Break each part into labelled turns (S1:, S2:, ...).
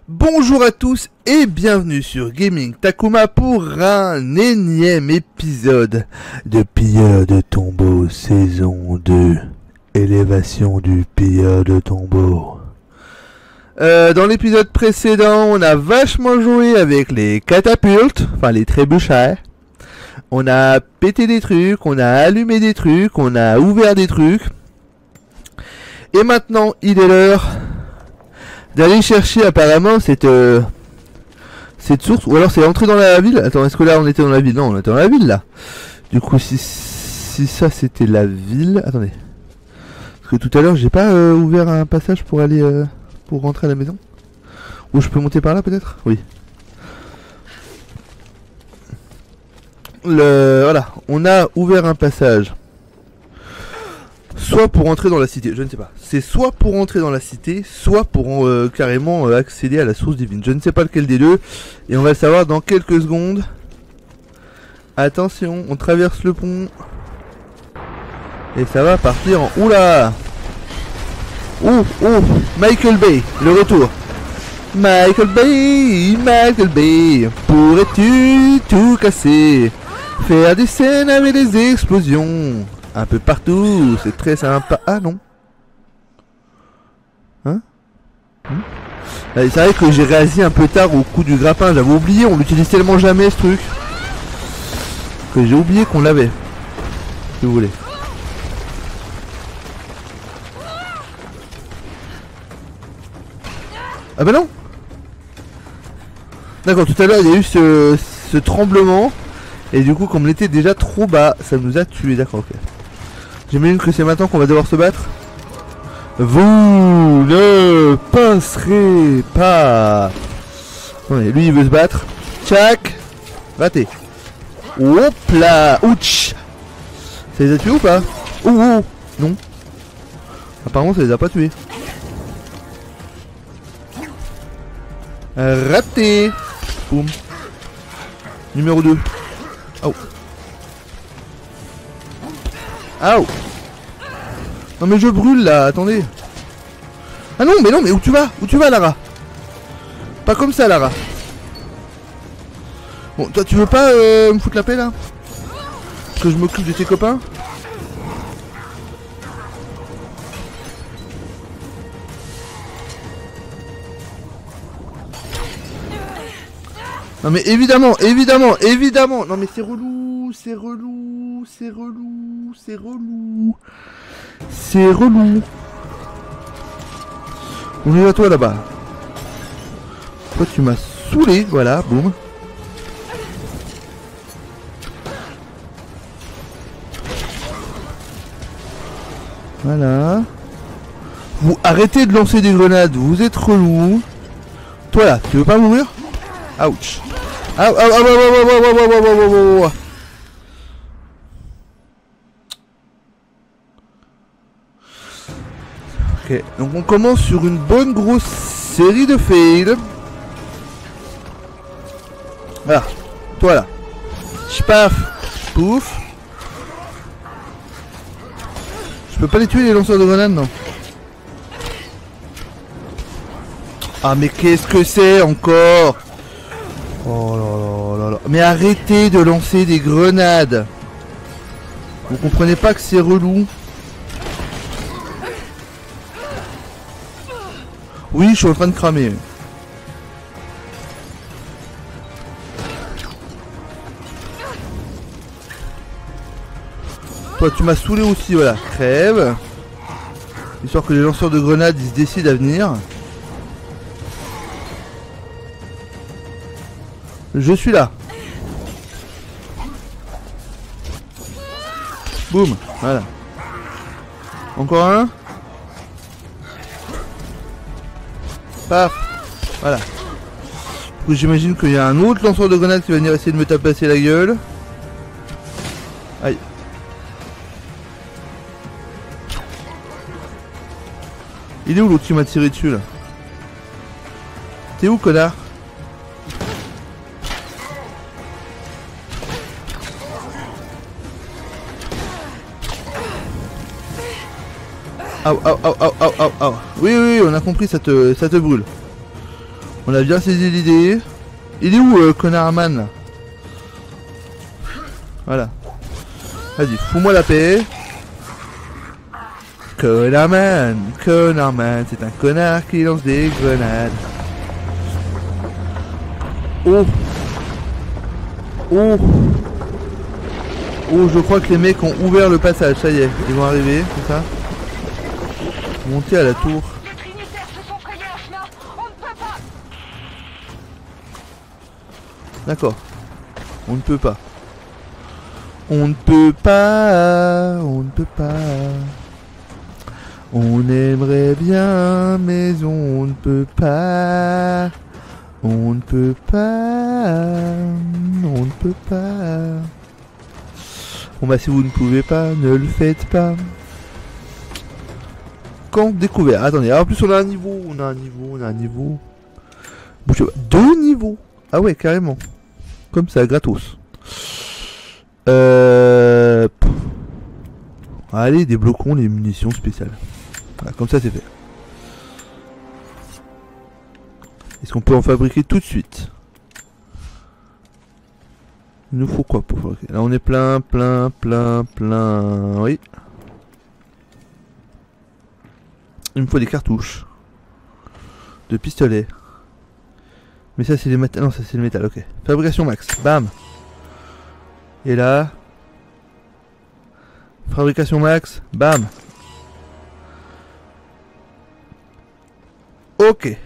S1: Bonjour à tous et bienvenue sur Gaming Takuma pour un énième épisode de Pilleur de Tombeaux saison 2. Élévation du Pilleur de Tombeaux. Dans l'épisode précédent, on a vachement joué avec les catapultes, enfin les trébuchets. On a pété des trucs, on a allumé des trucs, on a ouvert des trucs. Et maintenant, il est l'heure d'aller chercher apparemment cette source, ou alors c'est entré dans la ville. Attends, est-ce que là on était dans la ville? Non, on était dans la ville là. Du coup, si ça c'était la ville, attendez. Parce que tout à l'heure j'ai pas ouvert un passage pour aller pour rentrer à la maison. Ou je peux monter par là peut-être? Oui. Voilà, on a ouvert un passage. Soit pour entrer dans la cité, je ne sais pas. C'est soit pour entrer dans la cité, soit pour carrément accéder à la source divine. Je ne sais pas lequel des deux. Et on va le savoir dans quelques secondes. Attention, on traverse le pont. Et ça va partir en... Oula! Oh, Michael Bay, le retour. Michael Bay, pourrais-tu tout casser? Faire des scènes avec des explosions un peu partout, c'est très sympa. Ah non. Hein? C'est vrai que j'ai réagi un peu tard au coup du grappin, j'avais oublié, on l'utilise tellement jamais ce truc. Que j'ai oublié qu'on l'avait. Si vous voulez. Ah bah non. D'accord, tout à l'heure il y a eu ce tremblement. Et du coup comme on était déjà trop bas, ça nous a tués, d'accord, ok. J'imagine que c'est maintenant qu'on va devoir se battre. Vous ne passerez pas. Ouais, lui il veut se battre. Tchac. Raté. Hop là. Ouch. Ça les a tués ou pas? Ouh. Non. Apparemment ça les a pas tués. Raté. Boum. Numéro 2. Oh. Aouh. Non mais je brûle là, attendez. Ah non mais où tu vas? Où tu vas Lara? Pas comme ça Lara. Bon toi tu veux pas me foutre la paix là? Que je m'occupe de tes copains? Non mais évidemment. Non mais c'est relou. On est à toi là-bas. Toi tu m'as saoulé, voilà, boum. Voilà. Vous arrêtez de lancer des grenades, vous êtes relou. Toi là, tu veux pas mourir? Ouch. Ok, donc on commence sur une bonne grosse série de fails. Voilà, toi là. Chpaf, pouf. Je peux pas les tuer les lanceurs de grenades, non? Ah mais qu'est-ce que c'est encore? Oh là là. Mais arrêtez de lancer des grenades. Vous comprenez pas que c'est relou? Oui, je suis en train de cramer. Toi, tu m'as saoulé aussi, voilà. Crève. Histoire que les lanceurs de grenades, ils se décident à venir. Je suis là. Boum, voilà. Encore un. Paf. Voilà. J'imagine qu'il y a un autre lanceur de grenades qui va venir essayer de me taper la gueule. Aïe. Il est où l'autre qui m'a tiré dessus là? T'es où connard? Au. Oui, on a compris, ça te brûle. On a bien saisi l'idée. Il est où Connardman là? Voilà. Vas-y, fous-moi la paix. Connardman, c'est un connard qui lance des grenades. Oh. Oh. Oh, je crois que les mecs ont ouvert le passage, ça y est, ils vont arriver, c'est ça? Monter à la tour. D'accord. On ne peut pas. On ne peut pas. On ne peut pas. On aimerait bien, mais on ne peut pas. On ne peut pas. On ne peut pas. Bon bah si vous ne pouvez pas, ne le faites pas. Quand découvert. Attendez, en plus on a un niveau. On a un niveau. Bougez pas. 2 niveaux. Ah ouais, carrément. Comme ça, gratos. Allez, débloquons les munitions spéciales. Voilà, comme ça c'est fait. Est-ce qu'on peut en fabriquer tout de suite? Il nous faut quoi pour fabriquer? Là on est plein. Oui. Il me faut des cartouches. De pistolets. Mais ça c'est les métal. Non, ça c'est le métal, ok. Fabrication max. Bam. Et là. Fabrication max. Bam. Ok.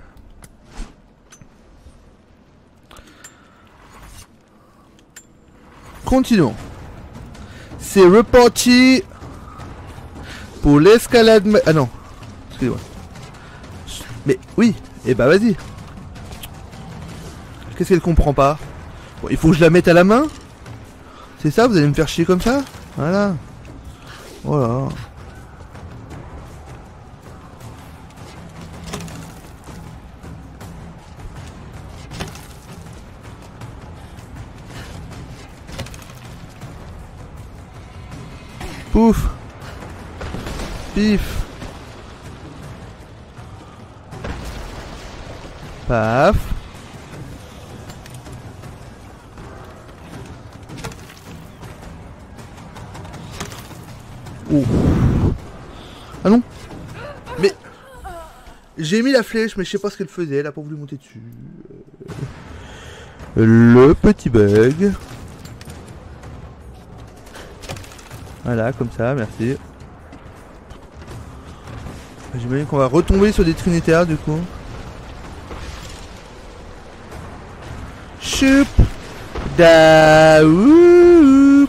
S1: Continuons. C'est reparti pour l'escalade. Ah non. Excusez-moi. Mais oui. Et bah vas-y. Qu'est-ce qu'elle comprend pas? Bon, il faut que je la mette à la main? C'est ça? Vous allez me faire chier comme ça? Voilà. Voilà. Pouf. Pif. Paf. Oh. Ah non. Mais j'ai mis la flèche mais je sais pas ce qu'elle faisait, elle a pas voulu monter dessus. Le petit bug. Voilà, comme ça, merci. J'imagine qu'on va retomber sur des trinitaires du coup. Choup daoup.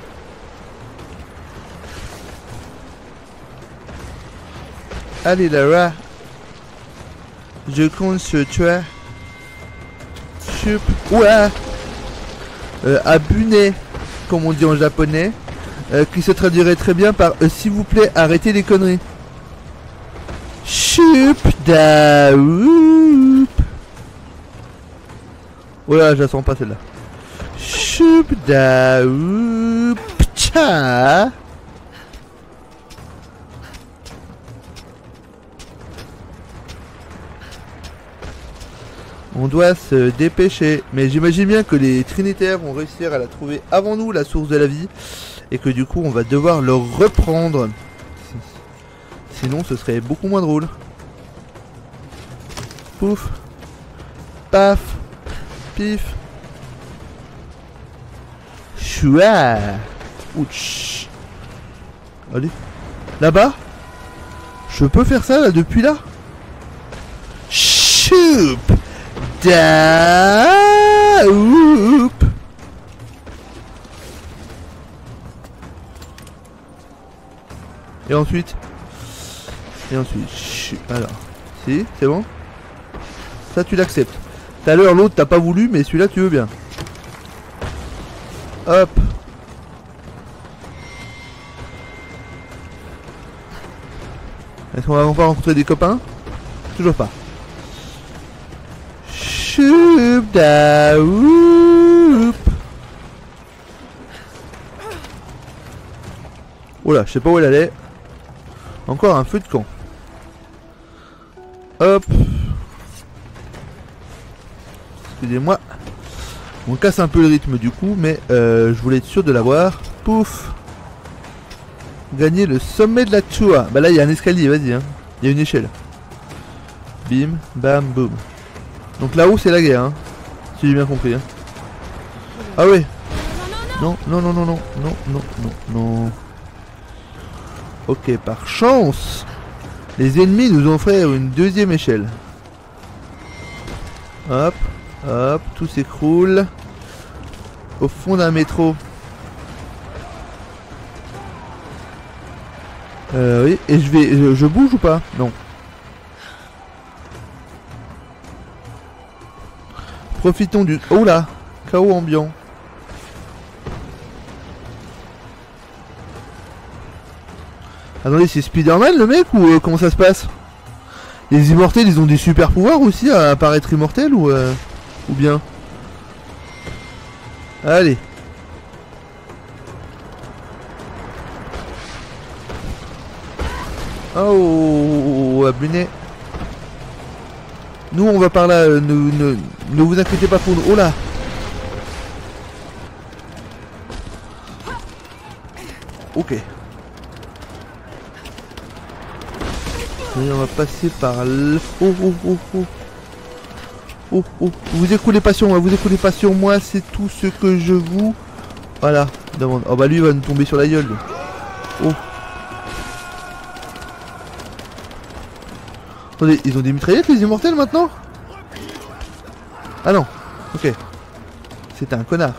S1: Allez Lara, je compte sur toi. Choup. Ouah. Abune, comme on dit en japonais. Qui se traduirait très bien par s'il vous plaît, arrêtez les conneries. Choup daoup. Oh là, je la sens pas celle-là. Choup daoup. Tcha. On doit se dépêcher. Mais j'imagine bien que les trinitaires vont réussir à la trouver avant nous, la source de la vie. Et que du coup on va devoir le reprendre. Sinon ce serait beaucoup moins drôle. Pouf. Paf. Pif. Choua. Ouch. Allez. Là-bas. Je peux faire ça là depuis là. Choup. Daoup. Et ensuite. Alors. Si, c'est bon. Ça tu l'acceptes. Tout à l'heure l'autre t'as pas voulu mais celui-là tu veux bien. Hop. Est-ce qu'on va encore rencontrer des copains? Toujours pas. Choup daoup. Oh là, je sais pas où elle allait. Encore un feu de camp. Hop. Excusez-moi. On casse un peu le rythme du coup, mais je voulais être sûr de l'avoir. Pouf. Gagner le sommet de la Chua. Bah là il y a un escalier, vas-y hein. Il y a une échelle. Bim, bam, boum. Donc là-haut c'est la guerre hein. Si j'ai bien compris hein. Ah ouais. Non, non, non, non, non, non, non, non, non. Ok, par chance, les ennemis nous ont offert une deuxième échelle. Hop, hop, tout s'écroule. Au fond d'un métro. Oui, et je bouge ou pas? Non. Profitons du... Oh là, chaos ambiant. Attendez, c'est Spider-Man le mec ou comment ça se passe? Les immortels ils ont des super pouvoirs aussi à apparaître immortels ou bien? Allez. Oh, abonné. Nous on va par là, ne vous inquiétez pas pour nous. Oh là. Ok. Et on va passer par là. Oh oh oh oh. Oh oh. Vous écoulez pas sur moi, vous écoulez pas sur moi, c'est tout ce que je vous... Voilà, demande. Oh bah lui il va nous tomber sur la gueule. Lui. Oh. Attendez, ils ont des mitraillettes les immortels maintenant? Ah non, ok. C'était un connard.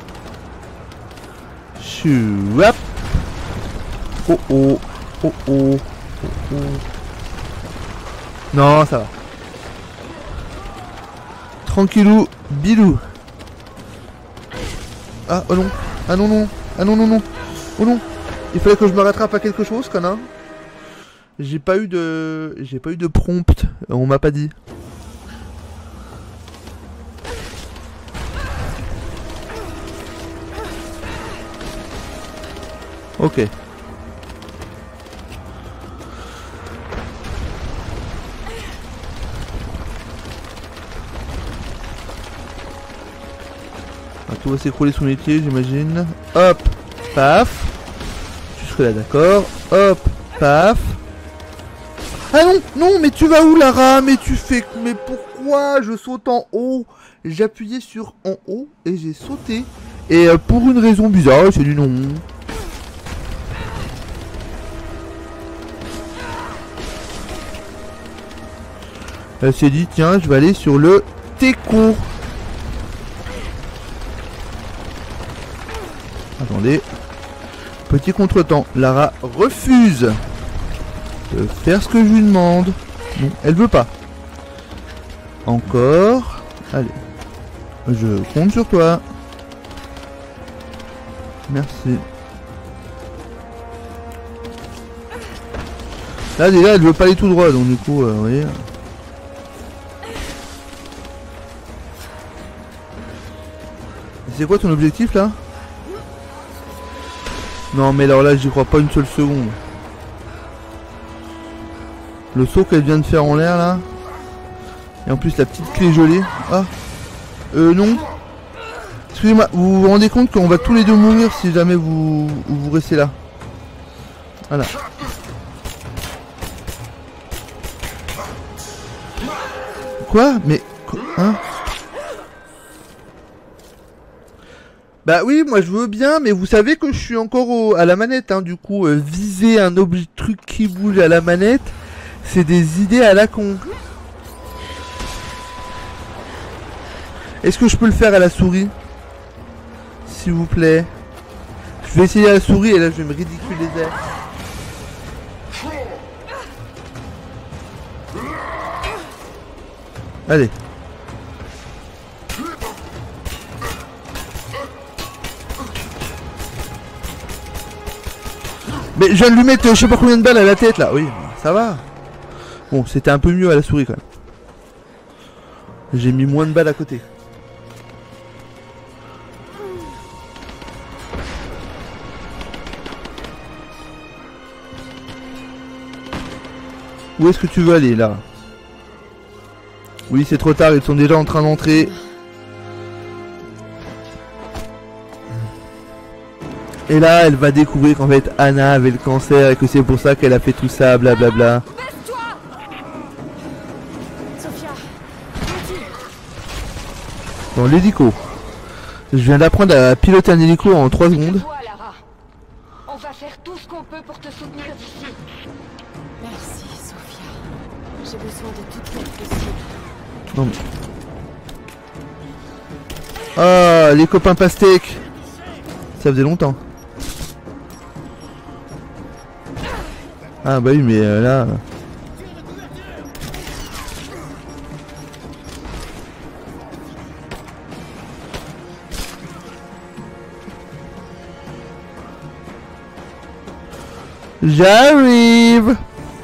S1: Chouap. Oh oh. Oh oh. Oh oh. Non, ça va. Tranquillou, bilou. Ah, oh non. Ah non, non. Ah non, non, non. Oh non. Il fallait que je me rattrape à quelque chose, connard. J'ai pas eu de prompt. On m'a pas dit. Ok. Tout va s'écrouler sous mes pieds, j'imagine. Hop, paf. Tu serais là, d'accord. Hop, paf. Ah non, non, mais tu vas où, Lara? Mais tu fais... Mais pourquoi je saute en haut? J'appuyais sur en haut et j'ai sauté. Et pour une raison bizarre, c'est du non. Elle s'est dit, tiens, je vais aller sur le Teco. Attendez. Petit contretemps. Lara refuse de faire ce que je lui demande. Non, elle veut pas. Encore. Allez. Je compte sur toi. Merci. Là déjà elle veut pas aller tout droit donc du coup vous voyez. C'est quoi ton objectif là? Non mais alors là j'y crois pas une seule seconde. Le saut qu'elle vient de faire en l'air là. Et en plus la petite clé gelée. Ah. Non. Excusez-moi, vous vous rendez compte qu'on va tous les deux mourir si jamais vous restez là. Voilà. Quoi? Mais... Hein? Bah oui, moi je veux bien, mais vous savez que je suis encore à la manette, hein, du coup, viser un objet truc qui bouge à la manette, c'est des idées à la con. Est-ce que je peux le faire à la souris? S'il vous plaît. Je vais essayer à la souris et là je vais me ridiculiser. Allez. Mais je viens de lui mettre je sais pas combien de balles à la tête là. Oui, ça va. Bon, c'était un peu mieux à la souris quand même. J'ai mis moins de balles à côté. Où est-ce que tu veux aller là? Oui, c'est trop tard, ils sont déjà en train d'entrer. Et là, elle va découvrir qu'en fait, Anna avait le cancer et que c'est pour ça qu'elle a fait tout ça, blablabla.
S2: Baisse-toi. Sophia, Mathilde.
S1: Bon, l'hélico. Je viens d'apprendre à piloter un hélico en 3 secondes.
S2: Toi, Lara. On va faire tout ce qu'on peut pour te soutenir d'ici. Merci, Sophia. J'ai besoin de toute l'aide possible.
S1: Non mais... Ah, les copains pastèques. Ça faisait longtemps. Ah bah oui, mais là... J'arrive.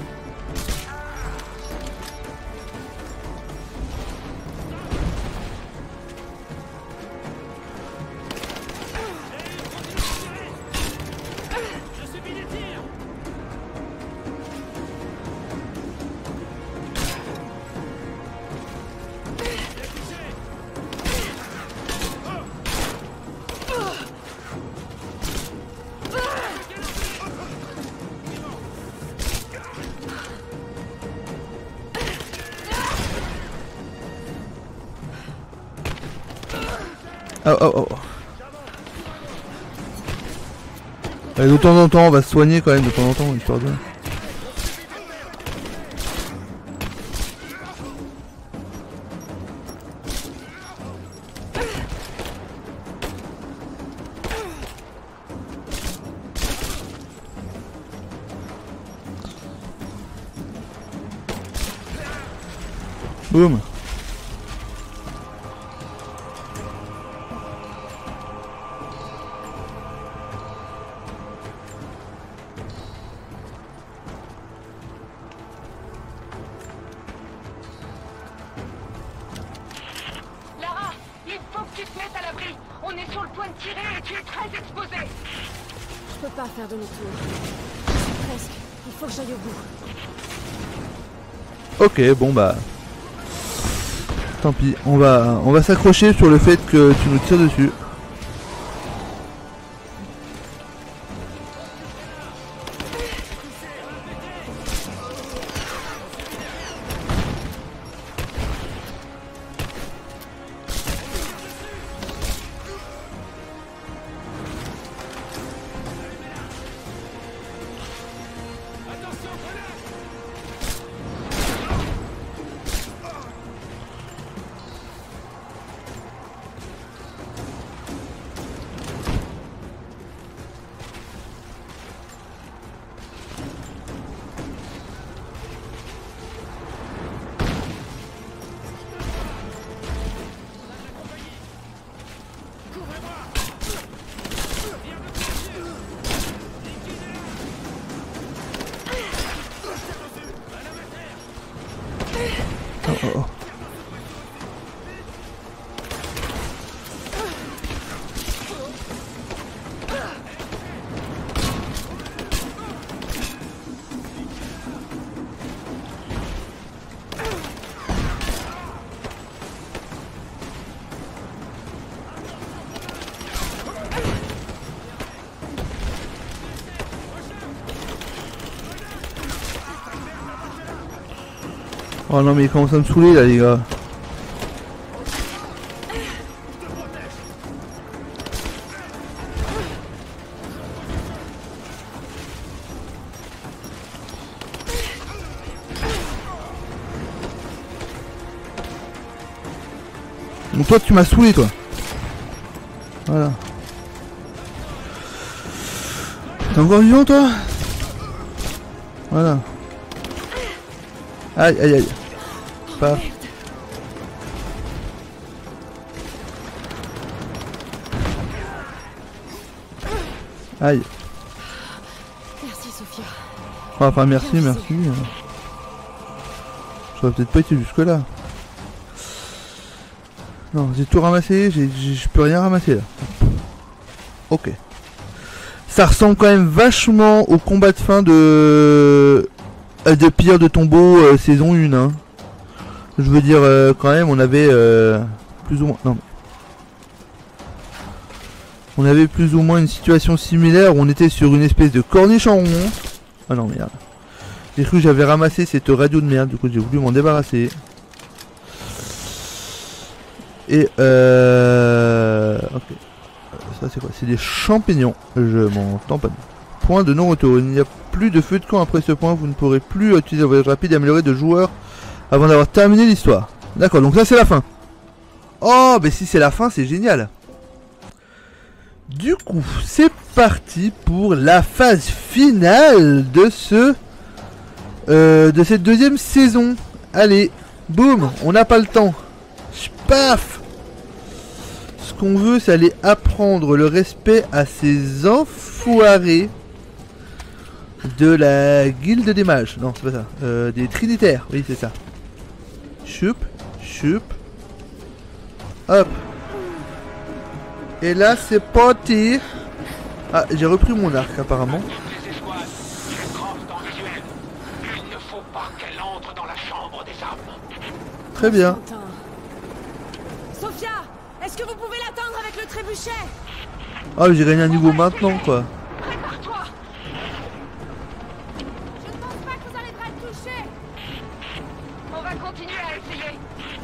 S1: Oh oh oh. Allez, de temps en temps, on va se soigner quand même, de temps en temps, histoire de... Boum.
S2: Lara, il faut que tu te mettes à l'abri. On est sur le point de tirer et tu es très exposé. Je peux pas faire demi-tour. Presque. Il faut que j'aille au bout.
S1: Ok, bon bah... Tant pis, on va s'accrocher sur le fait que tu nous tires dessus. Oh, oh, oh. Oh non mais il commence à me saouler là les gars. Donc toi tu m'as saoulé toi. Voilà. T'es encore vivant toi? Voilà. Aïe aïe aïe. Paf. Aïe.
S2: Merci, Sophia.
S1: Enfin merci, merci. J'aurais peut-être pas été jusque là. Non, j'ai tout ramassé, je peux rien ramasser là. Ok. Ça ressemble quand même vachement au combat de fin de Pilleur de Tombeaux saison 1 hein. Je veux dire quand même on avait plus ou moins... Non. On avait plus ou moins une situation similaire où on était sur une espèce de corniche en rond. Ah non, merde. J'ai cru que j'avais ramassé cette radio de merde, du coup j'ai voulu m'en débarrasser. Et ok. Ça c'est quoi? C'est des champignons. Je m'en tamponne. Point de non-retour. Il n'y a plus de feu de camp après ce point. Vous ne pourrez plus utiliser le voyage rapide et améliorer de joueurs avant d'avoir terminé l'histoire. D'accord, donc ça c'est la fin. Oh, mais si c'est la fin, c'est génial. Du coup, c'est parti pour la phase finale de de cette deuxième saison. Allez, boum, on n'a pas le temps. Paf. Ce qu'on veut, c'est aller apprendre le respect à ces enfoirés de la guilde des mages. Non, c'est pas ça. Des trinitaires, oui, c'est ça. Choup, choup. Hop. Et là, c'est parti. Ah, j'ai repris mon arc, apparemment. Très bien.
S2: Sophia, est-ce que vous pouvez l'atteindre avec le trébuchet?
S1: Ah, j'ai gagné un niveau maintenant, quoi.
S2: Prépare-toi. Je ne pense pas que vous arriverez à le toucher. On va continuer à essayer.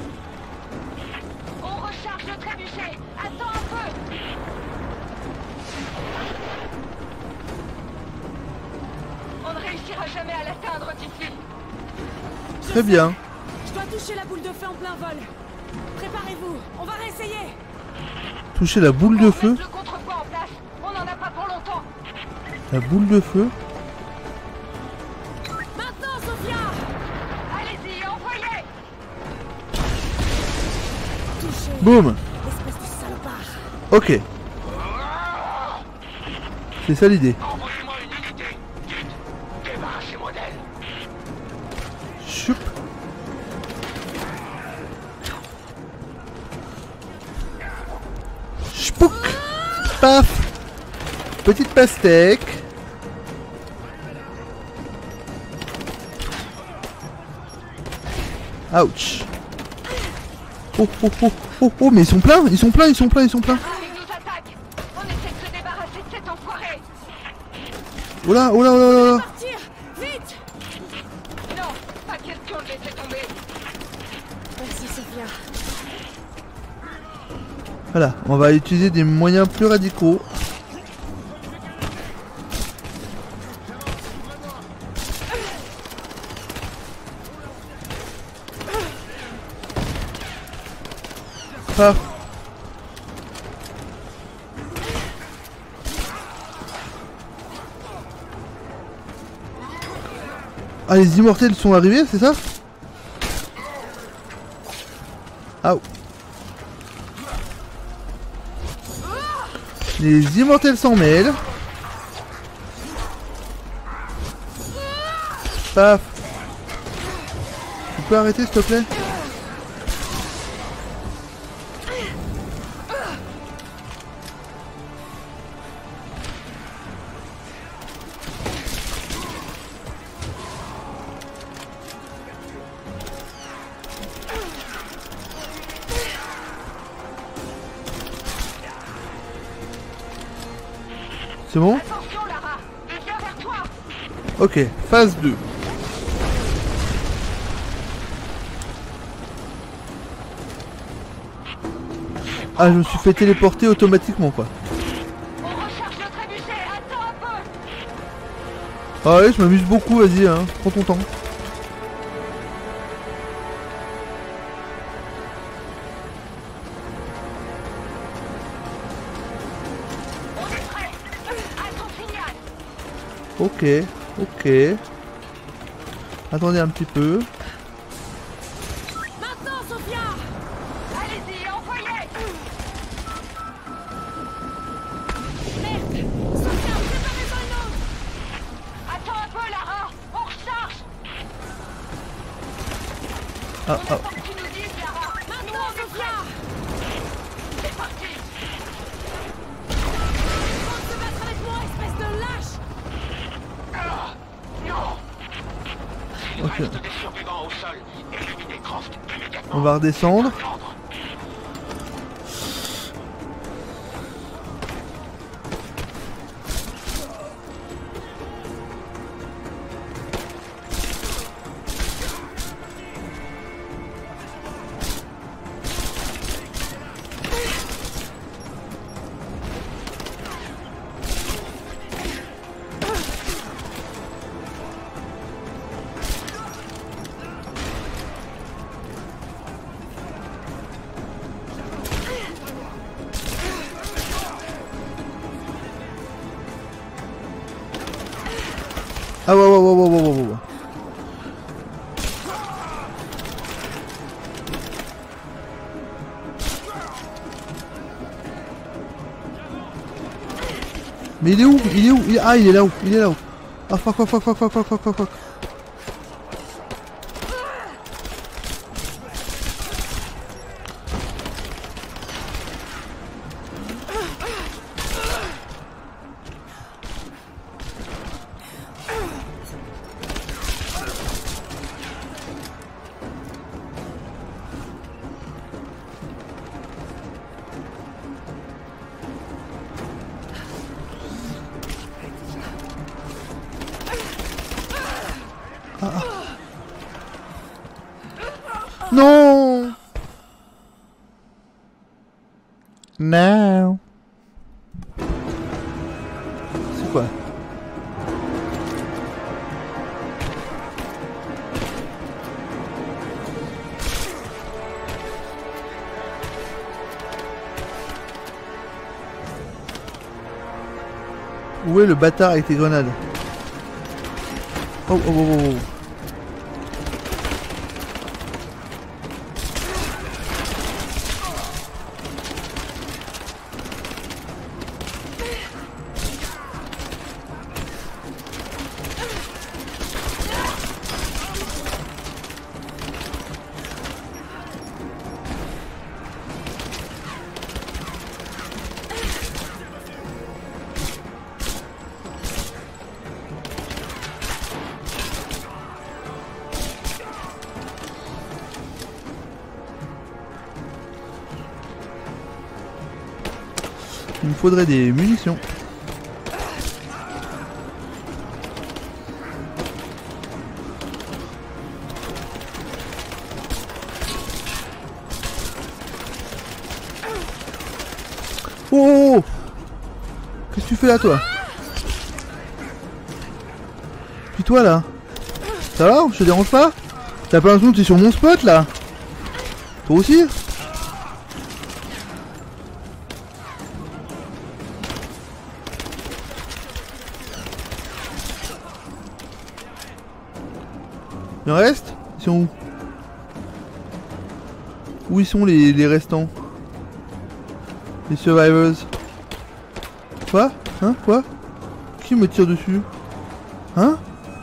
S2: On recharge le trébuchet. Attends un peu. On ne réussira jamais à l'atteindre d'ici.
S1: Très bien.
S2: Je dois toucher la boule de feu en plein vol. Préparez-vous, on va réessayer.
S1: Toucher la boule de feu.
S2: Le contrepoids en place. On n'en a pas pour longtemps.
S1: La boule de feu.
S2: Maintenant, Sophia. Allez-y, envoyez. Touchez.
S1: Boum.
S2: Espèce de salopard.
S1: Ok. C'est ça l'idée.
S3: Envoyez-moi une unité. Vite. Débarrassez-moi d'elle.
S1: Choup. Chpouk. Paf. Petite pastèque. Ouch. Oh oh oh oh oh, mais ils sont pleins, ils sont pleins, ils sont pleins, ils sont pleins.
S2: Ils nous attaquent. On essaie de se débarrasser de cet enfoiré.
S1: Oh là, oh là, oh là, oh là.
S2: Partir. Vite. Non, pas question de laisser tomber. Merci, Sophia.
S1: Voilà, on va utiliser des moyens plus radicaux. Paf. Ah, les immortels sont arrivés, c'est ça? Ah. Les immortels s'en mêlent. Paf. Tu peux arrêter s'il te plaît? C'est bon?
S2: Attention, Lara. Il vient vers toi.
S1: Ok, phase 2. Ah, je me suis fait téléporter automatiquement, quoi.
S2: On recharge le trébuchet. Attends un peu.
S1: Ah ouais, je m'amuse beaucoup, vas-y, hein, prends ton temps.
S2: On est prêt. À ton signal.
S1: Ok, ok. Attendez un petit peu.
S2: Maintenant, Sophia. Allez-y, envoyez. Merde. Sophia, préparez-en une autre. Attends un peu, Lara. On recharge.
S1: Ah,
S2: On
S1: ah.
S2: attend que tu nous dises, Lara. Maintenant, Sophia. C'est parti. On se battre avec moi, espèce de lâche.
S3: Non. Il
S1: Ok.
S3: reste des survivants au sol. Éliminez Croft immédiatement.
S1: On va redescendre.
S3: Prendre.
S1: Ah ouais. Mais il est où? Ah, il est là-haut. Ah fuck. Non. Non. C'est quoi? Où est le bâtard avec tes grenades? Oh. Il me faudrait des munitions. Oh! Qu'est-ce que tu fais là, toi? Puis toi là? Ça va? Je te dérange pas? T'as pas l'impression que t'es sur mon spot là? Toi aussi? Il en reste? Ils sont où? Où ils sont les restants? Les survivors? Quoi? Hein? Quoi? Qui me tire dessus? Hein?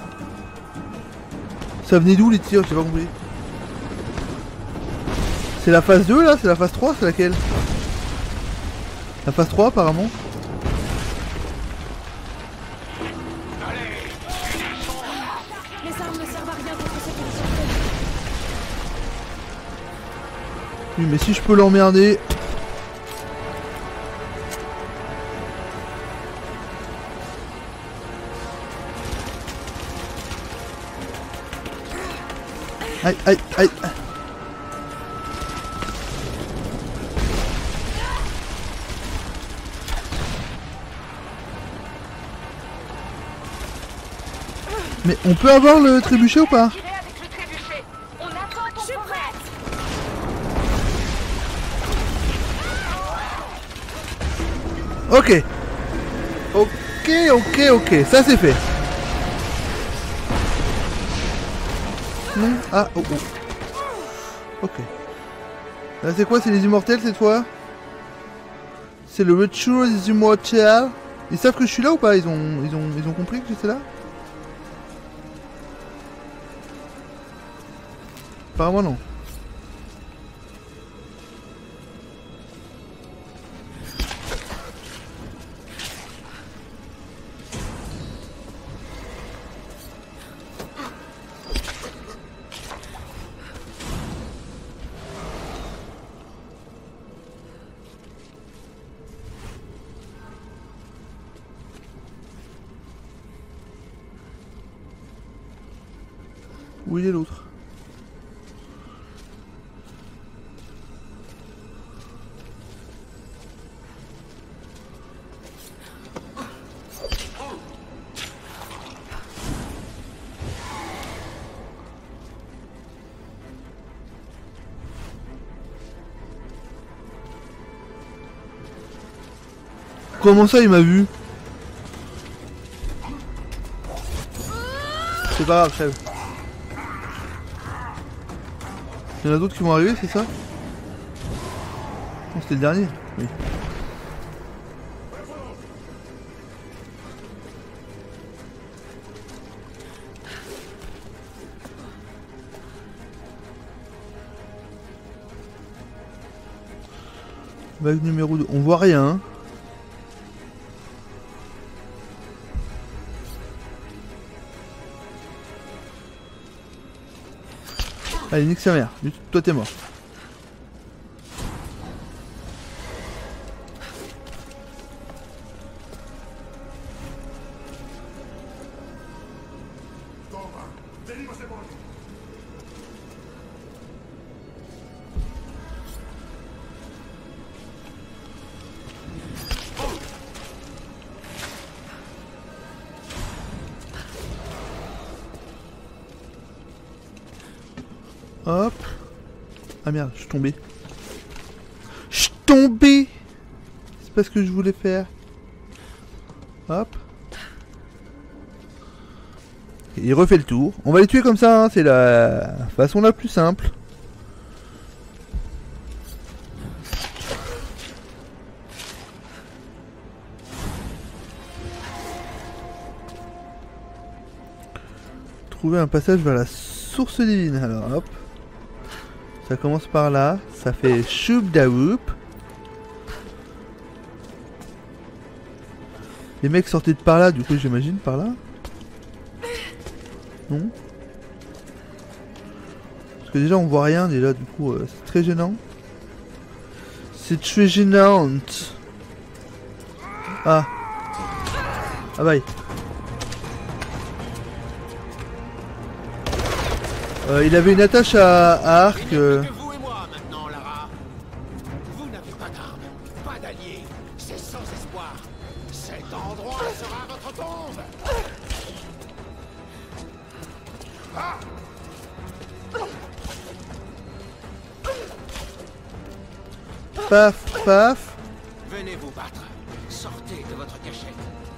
S1: Ça venait d'où les tirs? J'ai pas compris. C'est la phase 2 là? C'est la phase 3? C'est laquelle? La phase 3 apparemment.
S2: Les armes ne servent à rien contre ces conditions.
S1: Oui, mais si je peux l'emmerder. Aïe. Mais on peut avoir le trébuchet ou pas?
S2: Tirez avec le trébuchet. On attend ton Je suis
S1: prête. Ok, ça c'est fait. Non. Ah, oh. Ok. Là c'est quoi? C'est les immortels cette fois? C'est le ritual des immortels. Ils savent que je suis là ou pas? Ils ont compris que j'étais là? Apparemment non. Où il est l'autre? Comment ça il m'a vu? pas grave, crève. Il y en a d'autres qui vont arriver, c'est ça? Non, c'était le dernier. Oui. Vague numéro 2. On voit rien. Hein. Allez, nique sa mère. Toi, t'es mort. Hop. Ah merde, je suis tombé. Je suis tombé. C'est pas ce que je voulais faire. Hop. Et il refait le tour. On va les tuer comme ça, hein. C'est la façon la plus simple. Trouver un passage vers la source divine. Alors hop. Ça commence par là, ça fait choup daoup. Les mecs sortaient de par là, du coup j'imagine par là. Non. Parce que déjà on voit rien déjà, du coup c'est très gênant. C'est très gênant. Ah. Ah bye. Il avait une attache à arc.
S3: Vous et moi maintenant, Lara. Vous n'avez pas d'armes, pas d'alliés. C'est sans espoir. Cet endroit sera votre tombe. Ah!
S1: Paf, paf.
S3: Venez vous battre. Sortez de votre cachette.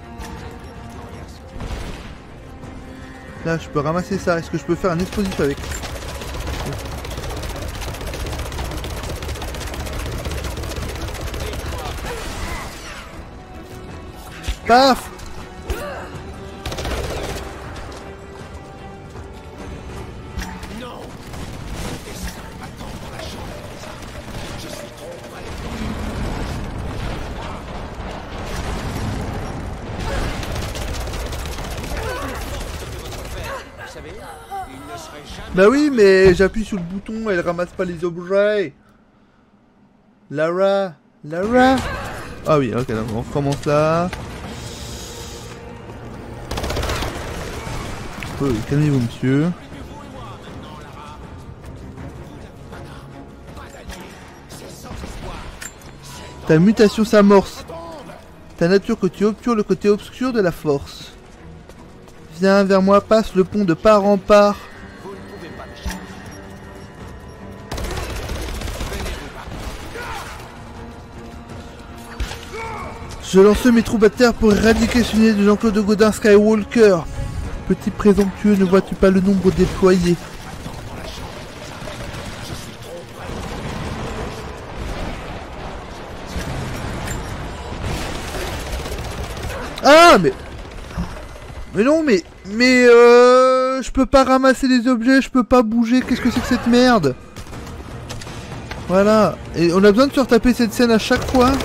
S1: Là, je peux ramasser ça. Est-ce que je peux faire un explosif avec? Paf!
S3: Non. Le destin m'attend dans la chambre. Je suis trop près. Vous savez, il ne serait jamais...
S1: Bah oui, mais j'appuie sur le bouton, elle ramasse pas les objets. Lara, Lara. Ah oui, ok, donc on recommence là. Oh, calmez-vous, monsieur. Ta mutation s'amorce. Ta nature que tu obtures le côté obscur de la force. Viens vers moi, passe le pont de part en part. Je lance mes troupes à terre pour éradiquer ce nid de Jean-Claude Gaudin Skywalker. Petit présomptueux, ne vois-tu pas le nombre déployé? Ah mais... Mais non mais... je peux pas ramasser les objets, je peux pas bouger, qu'est-ce que c'est que cette merde? Voilà. Et on a besoin de se retaper cette scène à chaque fois.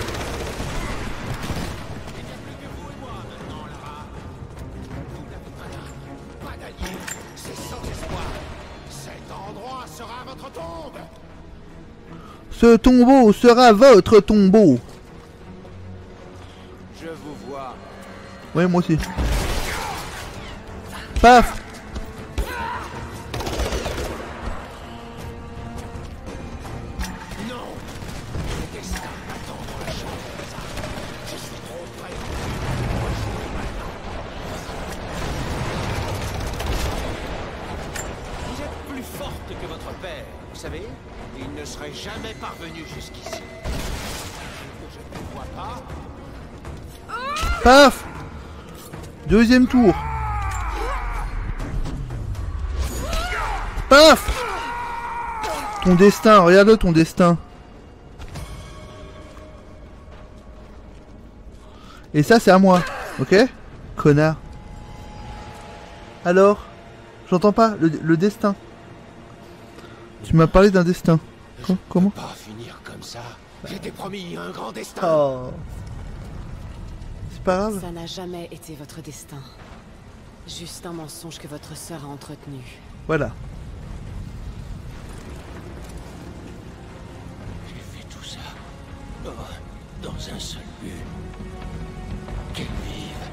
S1: Ce tombeau sera votre tombeau.
S3: Je vous vois.
S1: Ouais, moi aussi. Paf.
S3: Non. Le destin m'attend dans la chambre. Je suis trop près. Vous êtes plus forte que votre père, vous savez? Il ne serait jamais parvenu jusqu'ici. Je ne vois pas.
S1: Paf. Deuxième tour. Paf! Ton destin, regarde ton destin. Et ça c'est à moi, ok? Connard. Alors? J'entends pas, le destin. Tu m'as parlé d'un destin. Comment?
S3: Pas finir comme ça. J'étais promis un grand destin.
S1: Oh. C'est pas grave.
S4: Ça n'a jamais été votre destin. Juste un mensonge que votre sœur a entretenu.
S1: Voilà.
S3: J'ai fait tout ça. Oh, dans un seul but. Qu'elle vive.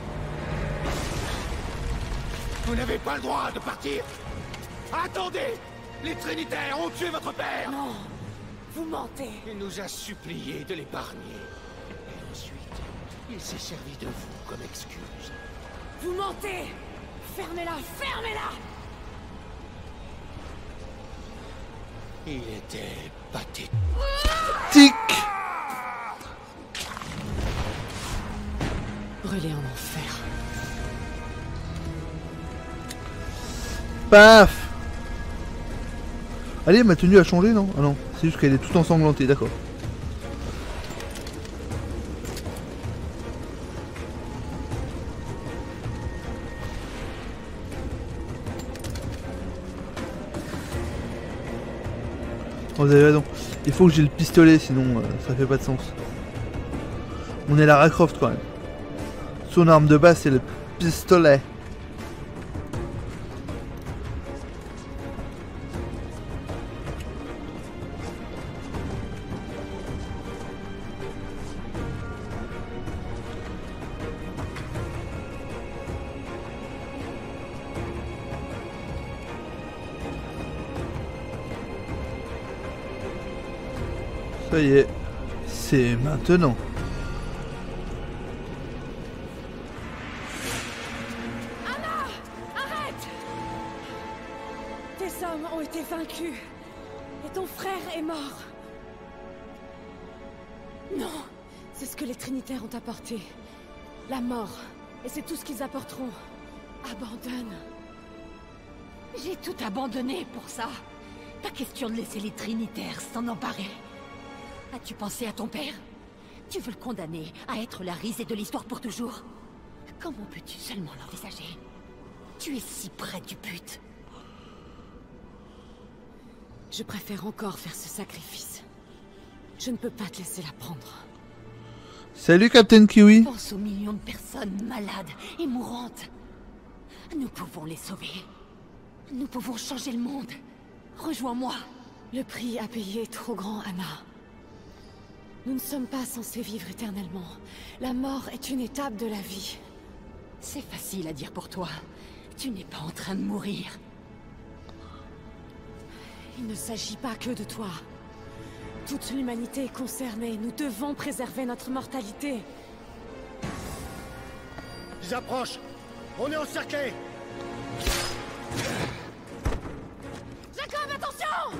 S3: Vous n'avez pas le droit de partir. Attendez! Les Trinitaires ont tué votre père!
S4: Non! Vous mentez!
S3: Il nous a supplié de l'épargner. Et ensuite, il s'est servi de vous comme excuse.
S4: Vous mentez! Fermez-la! Fermez-la!
S3: Il était pathétique.
S1: Tic.
S4: Brûlez en enfer.
S1: Paf. Allez, ma tenue a changé, non? Ah non, c'est juste qu'elle est toute ensanglantée, d'accord. Oh, vous avez raison. Il faut que j'ai le pistolet, sinon ça fait pas de sens. On est Lara Croft quand même. Son arme de base, c'est le pistolet. Ça y est, c'est maintenant.
S4: Anna! Arrête! Tes hommes ont été vaincus. Et ton frère est mort. Non! C'est ce que les Trinitaires ont apporté. La mort. Et c'est tout ce qu'ils apporteront. Abandonne.
S2: J'ai tout abandonné pour ça. Pas question de laisser les Trinitaires s'en emparer. As-tu pensé à ton père? Tu veux le condamner à être la risée de l'histoire pour toujours? Comment peux-tu seulement l'envisager? Tu es si près du but.
S4: Je préfère encore faire ce sacrifice. Je ne peux pas te laisser la prendre.
S1: Salut Captain Kiwi.
S2: Pense aux millions de personnes malades et mourantes. Nous pouvons les sauver. Nous pouvons changer le monde. Rejoins-moi.
S4: Le prix à payer est trop grand, Anna. Nous ne sommes pas censés vivre éternellement. La mort est une étape de la vie.
S2: C'est facile à dire pour toi. Tu n'es pas en train de mourir.
S4: Il ne s'agit pas que de toi. Toute l'humanité est concernée. Nous devons préserver notre mortalité.
S3: Ils approchent. On est encerclés.
S4: Jacob, attention!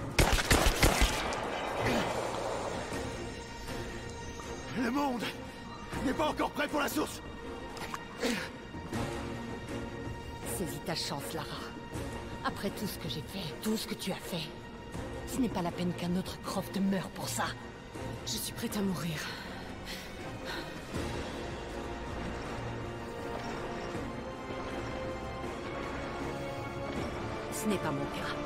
S3: Le monde n'est pas encore prêt pour la source.
S2: Saisis ta chance, Lara. Après tout ce que j'ai fait, tout ce que tu as fait, ce n'est pas la peine qu'un autre Croft meure pour ça.
S4: Je suis prête à mourir.
S2: Ce n'est pas mon cas.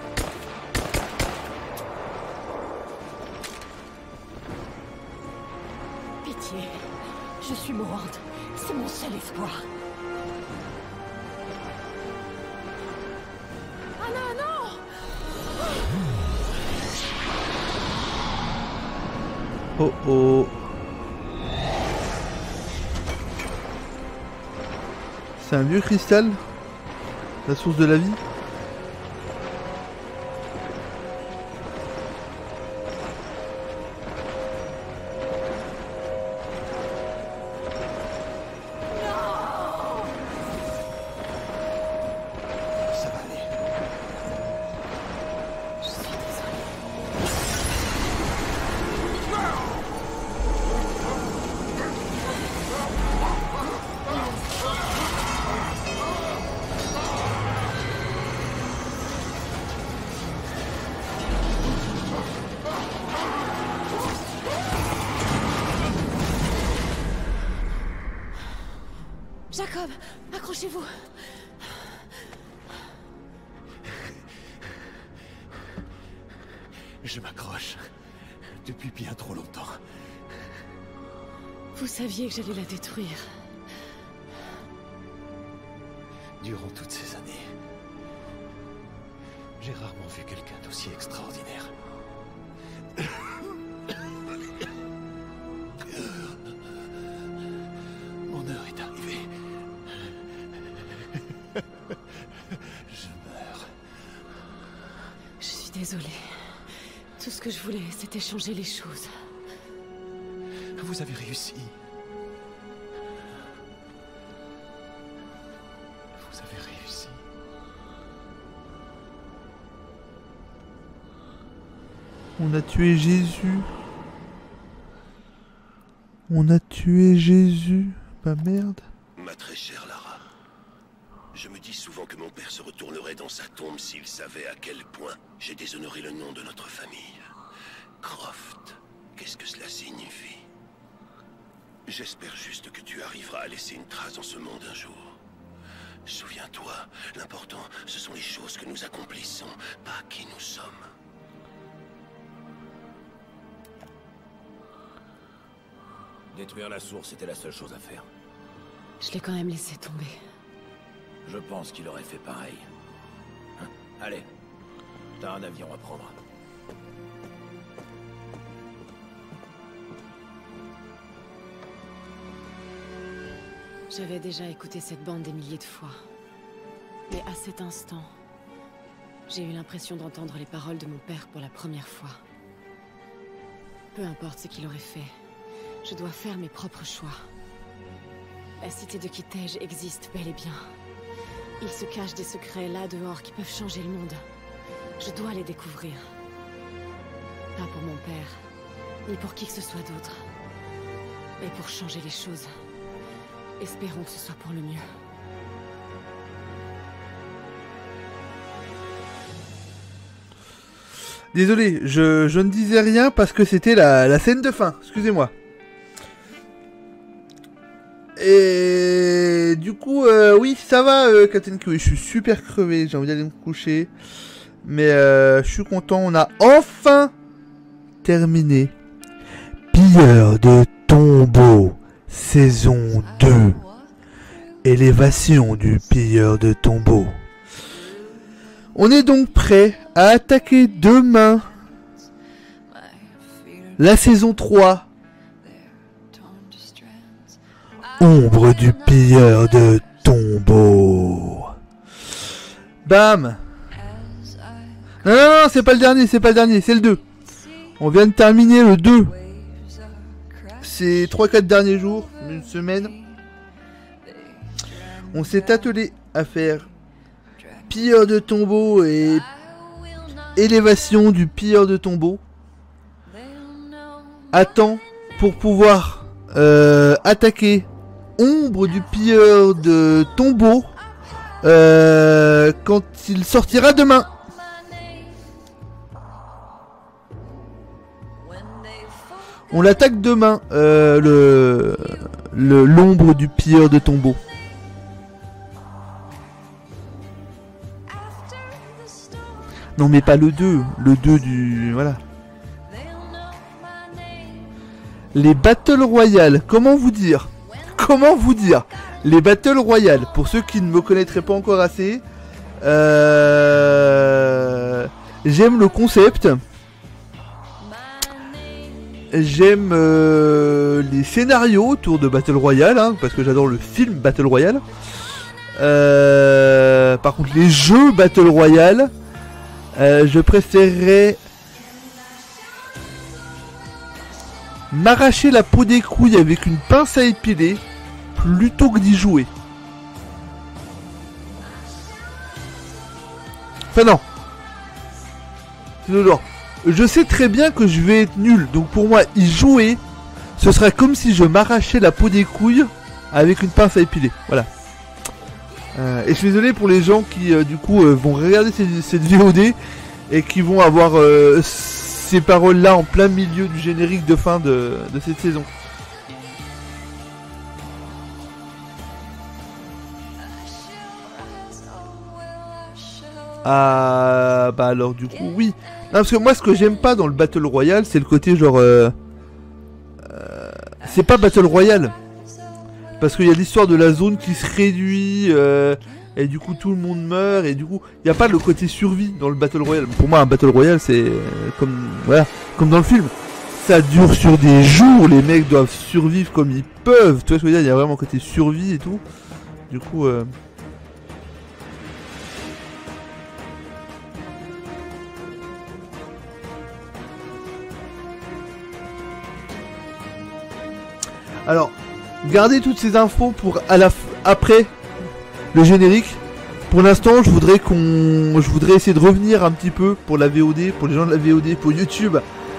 S2: Pitié, je suis mourante. C'est mon seul espoir.
S4: Anna, non!
S1: Oh oh. C'est un vieux cristal? La source de la vie?
S3: Ça va aller.
S4: Je suis désolée. Jacob, accrochez-vous.
S3: Je m'accroche. Depuis bien trop longtemps.
S4: Vous saviez que j'allais la détruire.
S3: Durant toutes ces années, j'ai rarement vu quelqu'un d'aussi extraordinaire. Mon heure est arrivée. Je meurs.
S4: Je suis désolée. Tout ce que je voulais, c'était changer les choses.
S3: Vous avez réussi. Vous avez réussi.
S1: On a tué Jésus. On a tué Jésus. Bah merde.
S5: Ma très chère Lara, je me dis souvent que mon père se retournerait dans sa tombe s'il savait à quel point j'ai déshonoré le nom de notre famille. Croft, qu'est-ce que cela signifie? J'espère juste que tu arriveras à laisser une trace dans ce monde un jour. Souviens-toi, l'important, ce sont les choses que nous accomplissons, pas qui nous sommes.
S3: Détruire la source était la seule chose à faire.
S4: Je l'ai quand même laissé tomber.
S3: Je pense qu'il aurait fait pareil. Hein, allez, t'as un avion à prendre.
S4: J'avais déjà écouté cette bande des milliers de fois. Mais à cet instant, j'ai eu l'impression d'entendre les paroles de mon père pour la première fois. Peu importe ce qu'il aurait fait, je dois faire mes propres choix. La cité de Kitej existe bel et bien. Il se cache des secrets là dehors qui peuvent changer le monde. Je dois les découvrir. Pas pour mon père, ni pour qui que ce soit d'autre. Mais pour changer les choses. Espérons que ce soit pour le mieux.
S1: Désolé, je ne disais rien parce que c'était la scène de fin. Excusez-moi. Et du coup, oui, ça va, Captain Q. Je suis super crevé, j'ai envie d'aller me coucher. Mais je suis content, on a enfin terminé. Pilleur de tombeaux, saison 2. Élévation du pilleur de tombeaux. On est donc prêt à attaquer demain la saison 3. Ombre du pilleur de tombeaux. Bam. Non, non, non, c'est pas le dernier, c'est pas le dernier, c'est le 2. On vient de terminer le 2. C'est 3-4 derniers jours, une semaine. On s'est attelé à faire pilleur de tombeaux et élévation du pilleur de tombeaux. À temps pour pouvoir attaquer ombre du pilleur de tombeaux quand il sortira demain. On l'attaque demain, l'ombre du pilleur de tombeaux. Non mais pas le 2, le 2 du... voilà. Les Battle Royale, comment vous dire? Comment vous dire? Les Battle Royale, pour ceux qui ne me connaîtraient pas encore assez, j'aime le concept. J'aime les scénarios autour de Battle Royale, hein, parce que j'adore le film Battle Royale. Par contre, les jeux Battle Royale, je préférerais m'arracher la peau des couilles avec une pince à épiler plutôt que d'y jouer. Enfin non. Non. Je sais très bien que je vais être nul, donc pour moi y jouer, ce sera comme si je m'arrachais la peau des couilles avec une pince à épiler. Voilà. Et je suis désolé pour les gens qui du coup vont regarder cette VOD et qui vont avoir ces paroles là en plein milieu du générique de fin de cette saison. Ah bah alors du coup oui. Non parce que moi ce que j'aime pas dans le Battle Royale c'est le côté genre c'est pas Battle Royale. Parce qu'il y a l'histoire de la zone qui se réduit et du coup tout le monde meurt et du coup il n'y a pas le côté survie dans le Battle Royale. Pour moi un Battle Royale c'est comme voilà, comme dans le film. Ça dure sur des jours, les mecs doivent survivre comme ils peuvent. Tu vois ce que je veux dire, il y a vraiment un côté survie et tout. Du coup alors, gardez toutes ces infos pour après le générique. Pour l'instant, je voudrais essayer de revenir un petit peu pour la VOD, pour les gens de la VOD, pour YouTube,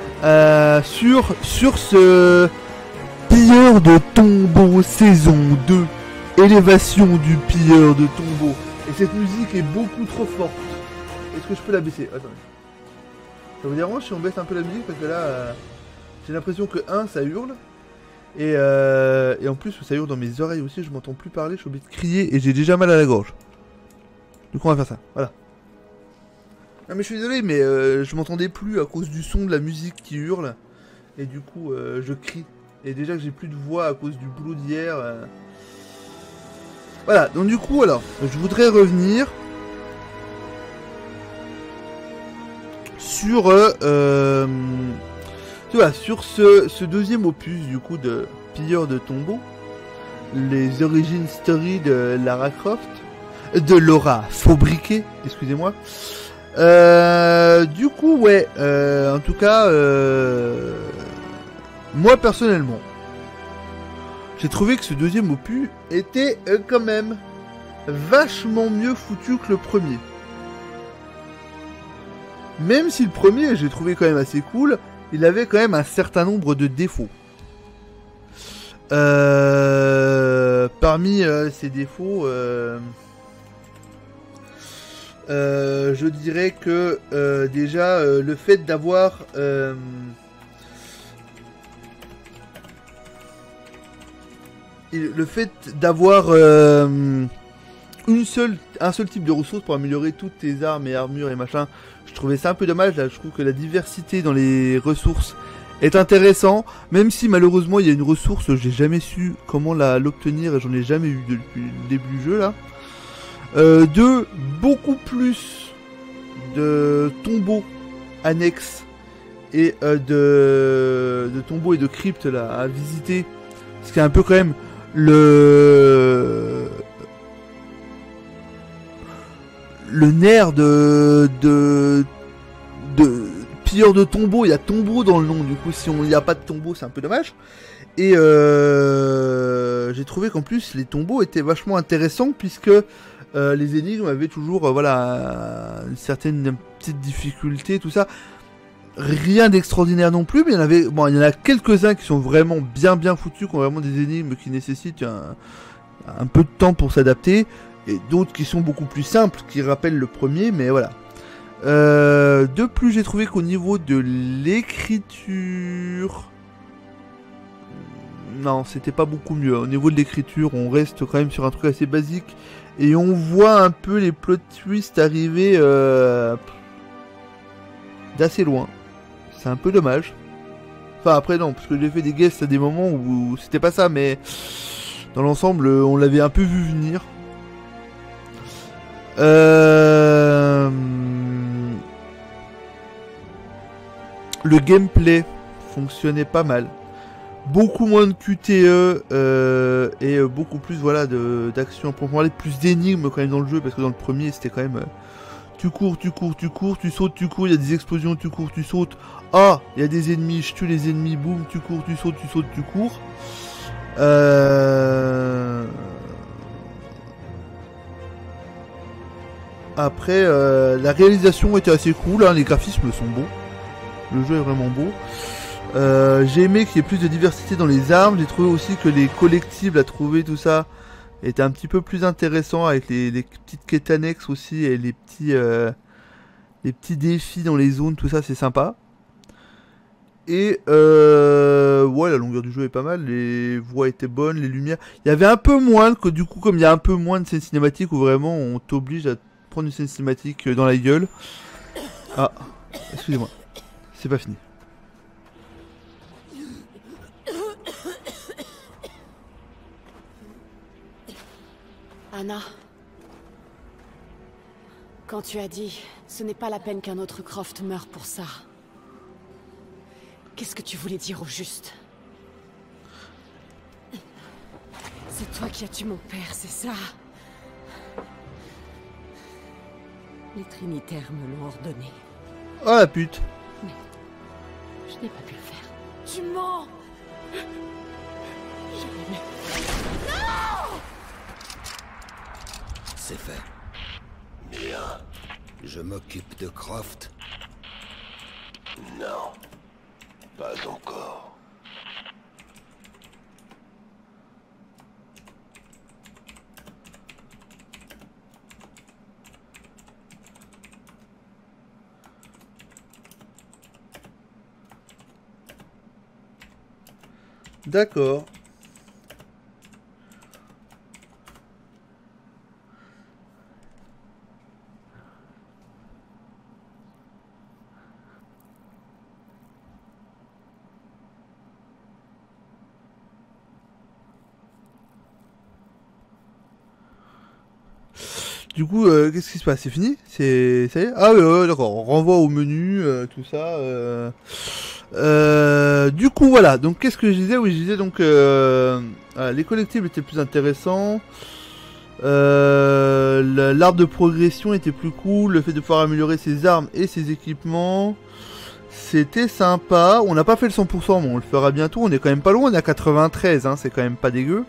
S1: sur ce pilleur de tombeaux saison 2, élévation du pilleur de tombeaux. Et cette musique est beaucoup trop forte. Est-ce que je peux la baisser? Attendez. Ça vous dérange si on baisse un peu la musique parce que là, j'ai l'impression que ça hurle. Et en plus ça hurle dans mes oreilles aussi, je m'entends plus parler, je suis obligé de crier et j'ai déjà mal à la gorge. Du coup on va faire ça, voilà. Non mais je suis désolé mais je m'entendais plus à cause du son de la musique qui hurle. Et du coup je crie. Et déjà que j'ai plus de voix à cause du boulot d'hier. Voilà, donc du coup alors, je voudrais revenir sur tu vois, sur ce deuxième opus du coup de Pilleur de tombeaux, les origines story de Lara Croft, de Laura Faubriquet, excusez-moi. Du coup, ouais, en tout cas, moi personnellement, j'ai trouvé que ce deuxième opus était quand même vachement mieux foutu que le premier. Même si le premier, j'ai trouvé quand même assez cool, il avait quand même un certain nombre de défauts. Parmi ces défauts, je dirais que déjà le fait d'avoir un seul type de ressources pour améliorer toutes tes armes et armures et machin, je trouvais ça un peu dommage. Là, je trouve que la diversité dans les ressources est intéressant, même si malheureusement il y a une ressource, j'ai jamais su comment l'obtenir et j'en ai jamais eu depuis le début du jeu là. Deux, beaucoup plus de tombeaux annexes et de tombeaux et de cryptes là à visiter, ce qui est un peu quand même le nerf de pilleur de tombeaux. Il y a tombeau dans le nom, du coup si il n'y a pas de tombeau c'est un peu dommage. Et j'ai trouvé qu'en plus les tombeaux étaient vachement intéressants puisque les énigmes avaient toujours voilà une petite difficulté, tout ça. Rien d'extraordinaire non plus, mais il y en a quelques-uns qui sont vraiment bien foutus, qui ont vraiment des énigmes qui nécessitent un peu de temps pour s'adapter, et d'autres qui sont beaucoup plus simples, qui rappellent le premier, mais voilà. De plus, j'ai trouvé qu'au niveau de l'écriture, non, c'était pas beaucoup mieux. Au niveau de l'écriture, on reste quand même sur un truc assez basique, et on voit un peu les plot twists arriver d'assez loin. C'est un peu dommage. Enfin après non, parce que j'ai fait des guesses à des moments où c'était pas ça, mais dans l'ensemble on l'avait un peu vu venir. Le gameplay fonctionnait pas mal. Beaucoup moins de QTE et beaucoup plus voilà d'action. Pour parler plus d'énigmes quand même dans le jeu, parce que dans le premier c'était quand même tu cours, tu sautes, tu cours, il y a des explosions, tu cours, tu sautes. Ah, il y a des ennemis, je tue les ennemis, boum, tu cours, tu sautes, tu cours. Après, la réalisation était assez cool, hein, les graphismes sont beaux. Le jeu est vraiment beau. J'ai aimé qu'il y ait plus de diversité dans les armes. J'ai trouvé aussi que les collectibles à trouver, tout ça, était un petit peu plus intéressant avec les petites quêtes annexes aussi et les petits défis dans les zones, tout ça c'est sympa. Et ouais, la longueur du jeu est pas mal, les voix étaient bonnes, les lumières. Il y avait un peu moins que du coup, comme il y a un peu moins de scènes cinématiques où vraiment on t'oblige à prendre une scène cinématique dans la gueule. Ah, excusez-moi, c'est pas fini.
S4: Anna, quand tu as dit « ce n'est pas la peine qu'un autre Croft meure pour ça », qu'est-ce que tu voulais dire au juste? C'est toi qui as tué mon père, c'est ça?
S2: Les Trinitaires me l'ont ordonné.
S1: Oh la pute.
S2: Mais je n'ai pas pu le faire.
S4: Tu mens!
S5: C'est fait. Bien. Je m'occupe de Croft. Non. Pas encore.
S1: D'accord. Du coup, qu'est-ce qui se passe? C'est fini? Ça y est? Ah oui, ouais, d'accord. On renvoie au menu, tout ça. Du coup, voilà. Donc, qu'est-ce que je disais? Oui, je disais donc les collectibles étaient plus intéressants. L'arbre de progression était plus cool. Le fait de pouvoir améliorer ses armes et ses équipements, c'était sympa. On n'a pas fait le 100%, mais on le fera bientôt. On est quand même pas loin. On est à 93, hein, c'est quand même pas dégueu.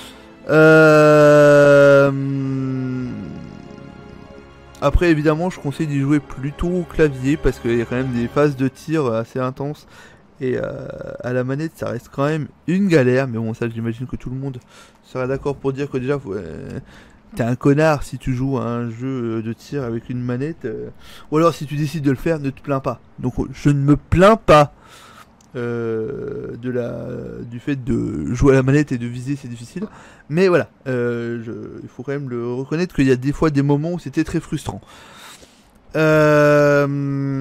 S1: Après, évidemment, je conseille d'y jouer plutôt au clavier parce qu'il y a quand même des phases de tir assez intenses. Et à la manette, ça reste quand même une galère. Mais bon, ça, j'imagine que tout le monde sera d'accord pour dire que déjà, t'es un connard si tu joues à un jeu de tir avec une manette. Ou alors, si tu décides de le faire, ne te plains pas. Donc, je ne me plains pas du fait de jouer à la manette et de viser, c'est difficile. Mais voilà, il faut quand même le reconnaître qu'il y a des fois des moments où c'était très frustrant. Je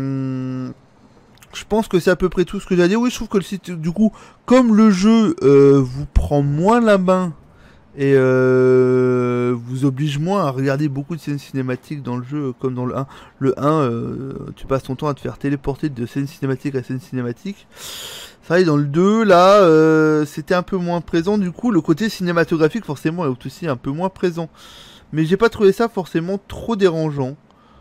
S1: pense que c'est à peu près tout ce que j'ai à dire. Oui, je trouve que le site, du coup, comme le jeu vous prend moins la main et vous oblige moins à regarder beaucoup de scènes cinématiques dans le jeu, comme dans le 1. Le 1, tu passes ton temps à te faire téléporter de scène cinématique à scène cinématique. Ça y est, dans le 2, là, c'était un peu moins présent. Du coup, le côté cinématographique, forcément, est aussi un peu moins présent. Mais j'ai pas trouvé ça forcément trop dérangeant.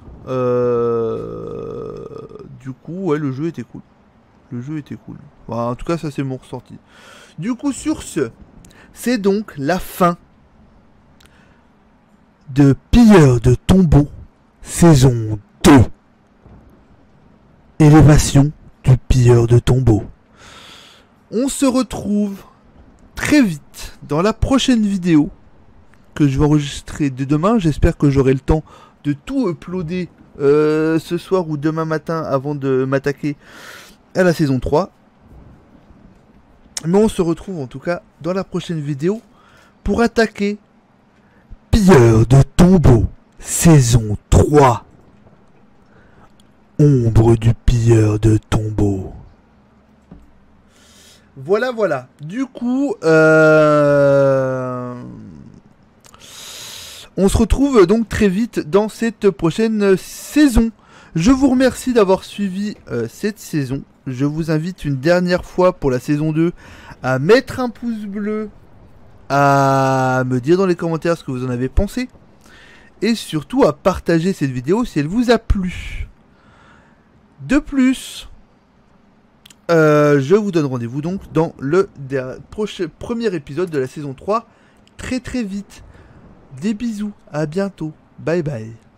S1: Du coup, ouais, le jeu était cool. Le jeu était cool. Enfin, en tout cas, ça c'est mon ressenti. Du coup, sur ce, c'est donc la fin de Pilleurs de tombeaux, saison 2. Élévation du pilleur de tombeaux. On se retrouve très vite dans la prochaine vidéo que je vais enregistrer dès demain. J'espère que j'aurai le temps de tout uploader ce soir ou demain matin avant de m'attaquer à la saison 3. Mais on se retrouve en tout cas dans la prochaine vidéo pour attaquer Pilleurs de tombeaux, saison 3. Ombre du pilleur de tombeaux. Voilà, voilà. Du coup, on se retrouve donc très vite dans cette prochaine saison. Je vous remercie d'avoir suivi cette saison. Je vous invite une dernière fois pour la saison 2 à mettre un pouce bleu, à me dire dans les commentaires ce que vous en avez pensé, et surtout à partager cette vidéo si elle vous a plu. De plus, je vous donne rendez-vous donc dans le premier épisode de la saison 3 très très vite. Des bisous, à bientôt, bye bye.